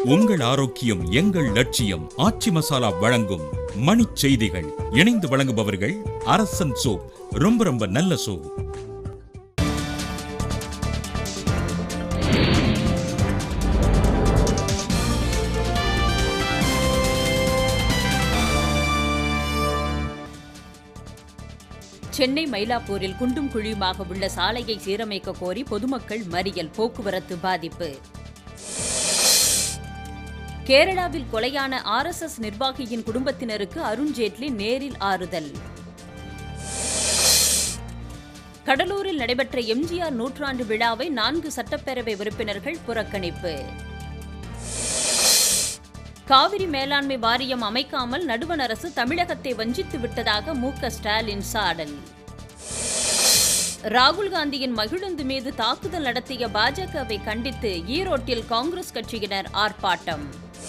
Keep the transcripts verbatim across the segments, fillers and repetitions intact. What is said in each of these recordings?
உங்கள் ஆரோக்கியம் எங்கள் லட்சியம். ஆச்சி மசாலா வழங்கும் மணிச் செய்திகள். இணைந்து வழங்குபவர்கள் அரசன் சோப். ரொம்ப ரொம்ப நல்ல சோப். சென்னை மயிலாப்பூரில் குண்டும் குழியுமாக உள்ள சாலையை சீரமைக்க கோரி பொதுமக்கள் மறியல். போக்குவரத்து பாதிப்பு. கேரளாவில் கொலையான ஆர் எஸ் எஸ் நிர்வாகியின் குடும்பத்தினருக்கு அருண்ஜேட்லி நேரில் ஆறுதல். கடலூரில் நடைபெற்ற எம் ஜி ஆர் நூற்றாண்டு விழாவை நான்கு சட்டப்பேரவை உறுப்பினர்கள் புறக்கணிப்பு. காவிரி மேலாண்மை வாரியம் அமைக்காமல் நடுவண் அரசு தமிழகத்தை வஞ்சித்து விட்டதாக மு க ஸ்டாலின் சாடல். ராகுல் காந்தியின் மகிழுந்து மீது தாக்குதல் நடத்திய பாஜகவை கண்டித்து ஈரோட்டில் காங்கிரஸ் கட்சியினர் ஆர்ப்பாட்டம்.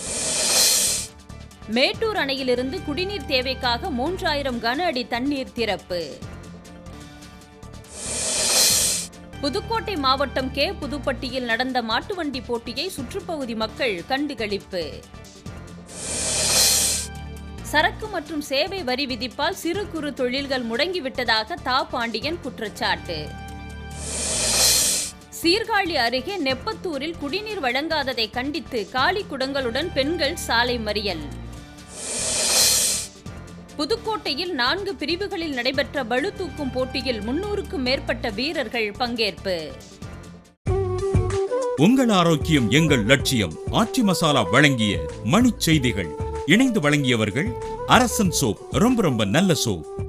மேட்டூர் அணையிலிருந்து குடிநீர் தேவைக்காக மூன்றாயிரம் கன அடி தண்ணீர் திறப்பு. புதுக்கோட்டை மாவட்டம் கே புதுப்பட்டியில் நடந்த மாட்டுவண்டி போட்டியை சுற்றுப்பகுதி மக்கள் கண்டுகளிப்பு. சரக்கு மற்றும் சேவை வரி விதிப்பால் சிறு குறு தொழில்கள் முடங்கிவிட்டதாக தா பாண்டியன் குற்றச்சாட்டு. சீர்காழி அருகே நெப்பத்தூரில் குடிநீர் வழங்காததை கண்டித்து காலி குடங்களுடன் பெண்கள் சாலை மறியல். புதுக்கோட்டையில் நான்கு பிரிவுகளில் நடைபெற்ற பளு தூக்கும் போட்டியில் முன்னூறுக்கும் மேற்பட்ட வீரர்கள் பங்கேற்பு. உங்கள் ஆரோக்கியம் எங்கள் லட்சியம். ஆச்சி மசாலா வழங்கிய மணிச் செய்திகள். இணைந்து வழங்கியவர்கள் அரசன் சோப். ரொம்ப ரொம்ப நல்ல சோப்.